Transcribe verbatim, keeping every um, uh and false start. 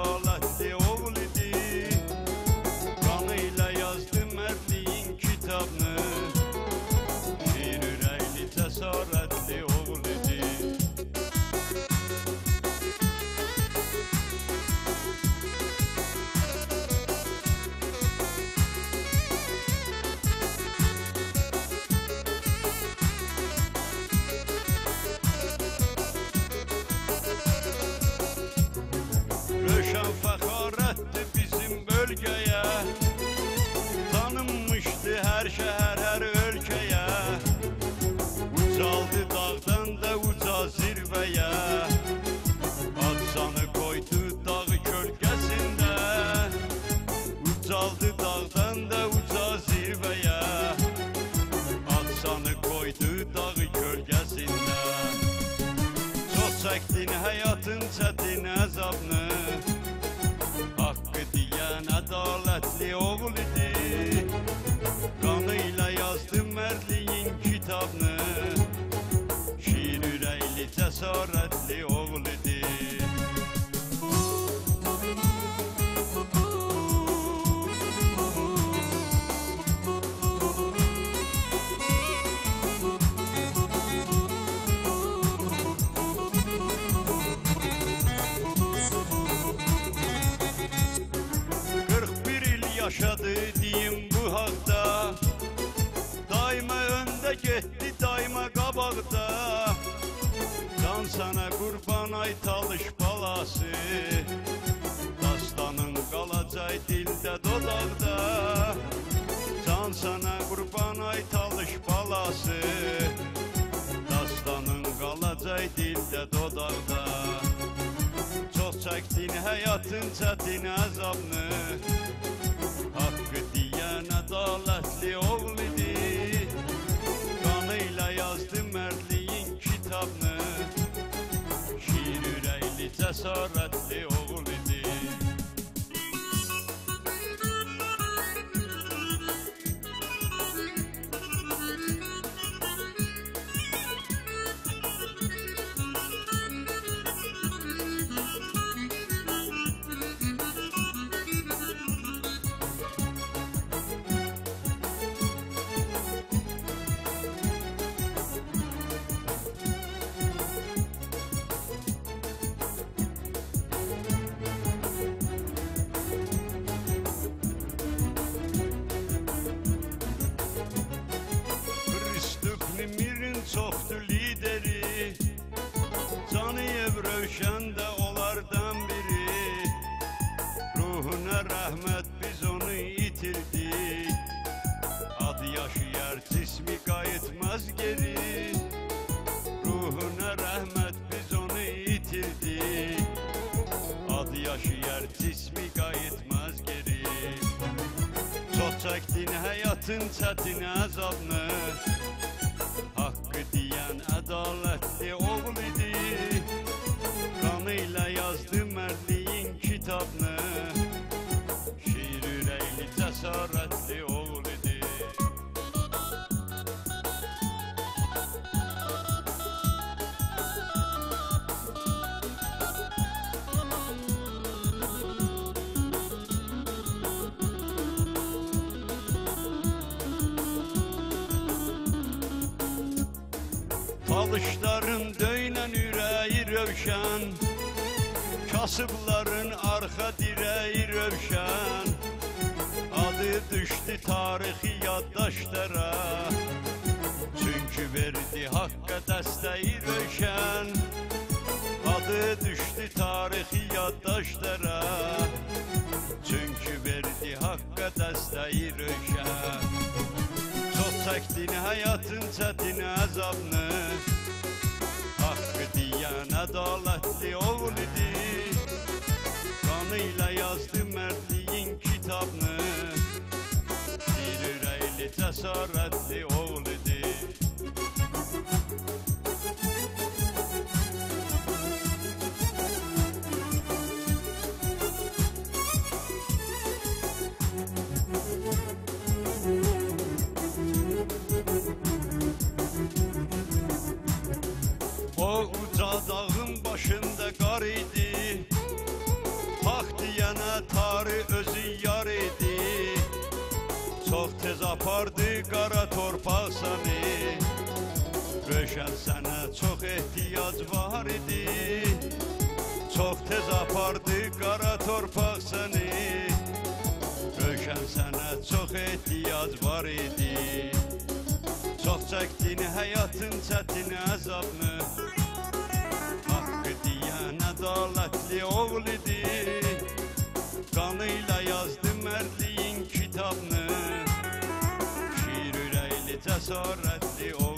ədalətli oğul idi. Qanıyla yazdı mərdliyin kitabını, şir ürəkli cəsarətli oğul idi. Röşən fəxarətdir bizim bölgəyə, tanınmışdı hər şəhər, hər ölkəyə. Ucaldı dağdan da uca zirvəyə, adsanı qoydu dağ kölgəsində. Ucaldı dağdan da uca zirvəyə, adsanı qoydu dağ kölgəsində. Çox çəkdin həyatın çətin əzabını, haqqı deyən ədalətli oğul idi. Qanıyla yazdı mərdliyin kitabını, şir ürəkli cəsarətli oğul idi. Yaşadı deyim bu haqda, daima öndə getdi, daima qabaqda. Can sana qurban ay talış balası, dastanın qalacaq dildə dodaqda. Can sana qurban ay talış balası, dastanın qalacaq dildə dodaqda. Çox çəkdin həyatın çətin əzabını, haqqı deyən ədalətli oğul idi. Qanıyla yazdı mərdliyin kitabını, şir ürəkli cəsarətli oğul idi. Mirin çoxdur lideri, Caniyev Rövşən də onlardan biri. Ruhuna rəhmət, biz onu itirdik, adı yaşayar, cismi qayıtmaz geri. Ruhuna rəhmət, biz onu itirdik, adı yaşayar, cismi qayıtmaz geri. Çox çəkdin həyatın çətin əzabını, haqqı deyən ədalətli oğul idi. Qanıyla yazdı mərdliyin kitabını, şir ürəkli cəsarətli oğul idi. Talışların döynən ürəyi rövşən, kasıbların arxa dirəyi rövşən. Adı düşdü tarixi yaddaşlara, çünki verdi haqqa dəstəyi rövşən. Adı düşdü tarixi yaddaşlara, çünki verdi haqqa dəstəyi rövşən. Çox çəkdin həyatın çətin əzabını, haqqı deyən ədalətli oğul idi. Qanıyla yazdı mərdliyin kitabını, şir ürəkli cəsarətli oğul idi. O uca dağın başında qar idi, haqq qara torpaq səni. Röşən sənə çox ehtiyac var idi, çox tez apardı qara torpaq səni. Röşən sənə çox ehtiyac var idi, çox çəkdin həyatın çətin əzabını. Haqqı deyən ədalətli oğul idi, qanıyla yazdı mərdliyin kitabını. Şir ürəkli cəsarətli oğul